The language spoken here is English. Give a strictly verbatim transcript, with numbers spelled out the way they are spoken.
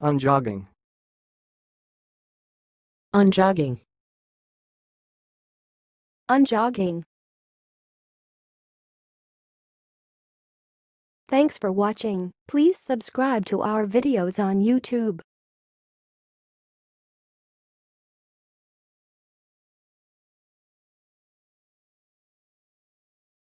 Un-jogging. un-jogging, un-jogging. Thanks for watching. Please subscribe to our videos on YouTube.